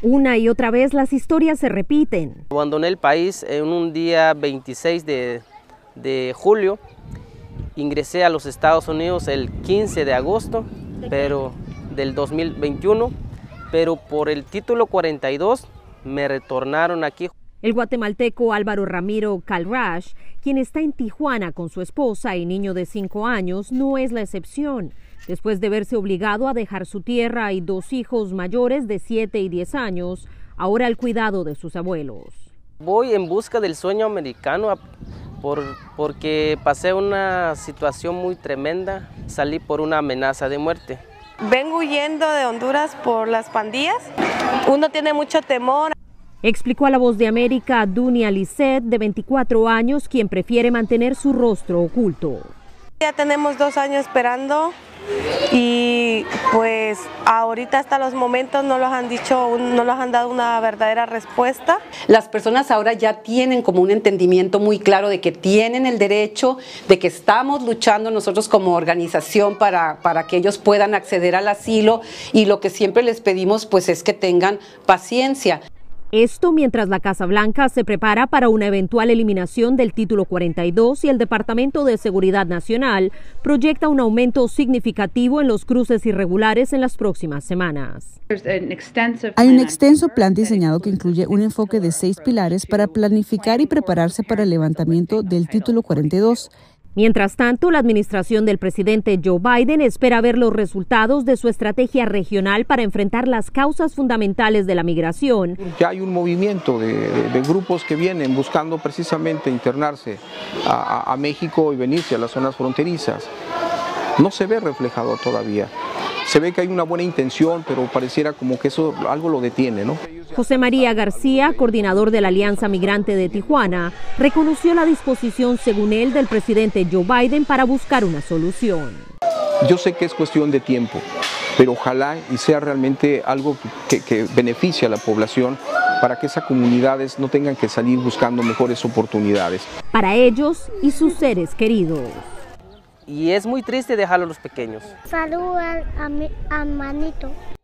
Una y otra vez las historias se repiten. Abandoné el país en un día 26 de julio. Ingresé a los Estados Unidos el 15 de agosto del 2021, pero por el título 42 me retornaron aquí. El guatemalteco Álvaro Ramiro Calrash, quien está en Tijuana con su esposa y niño de 5 años, no es la excepción. Después de verse obligado a dejar su tierra y 2 hijos mayores de 7 y 10 años, ahora al cuidado de sus abuelos. Voy en busca del sueño americano porque pasé una situación muy tremenda, salí por una amenaza de muerte. Vengo huyendo de Honduras por las pandillas, uno tiene mucho temor. Explicó a La Voz de América Dunia Lisset, de 24 años, quien prefiere mantener su rostro oculto. Ya tenemos 2 años esperando y pues ahorita hasta los momentos no nos han dado una verdadera respuesta. Las personas ahora ya tienen como un entendimiento muy claro de que tienen el derecho, de que estamos luchando nosotros como organización para que ellos puedan acceder al asilo, y lo que siempre les pedimos pues es que tengan paciencia. Esto mientras la Casa Blanca se prepara para una eventual eliminación del título 42 y el Departamento de Seguridad Nacional proyecta un aumento significativo en los cruces irregulares en las próximas semanas. Hay un extenso plan diseñado que incluye un enfoque de 6 pilares para planificar y prepararse para el levantamiento del título 42. Mientras tanto, la administración del presidente Joe Biden espera ver los resultados de su estrategia regional para enfrentar las causas fundamentales de la migración. Ya hay un movimiento de grupos que vienen buscando precisamente internarse a México y venirse a las zonas fronterizas. No se ve reflejado todavía. Se ve que hay una buena intención, pero pareciera como que eso algo lo detiene, ¿no? José María García, coordinador de la Alianza Migrante de Tijuana, reconoció la disposición, según él, del presidente Joe Biden para buscar una solución. Yo sé que es cuestión de tiempo, pero ojalá y sea realmente algo que beneficie a la población para que esas comunidades no tengan que salir buscando mejores oportunidades. Para ellos y sus seres queridos. Y es muy triste dejarlo a los pequeños. Saludos a Manito.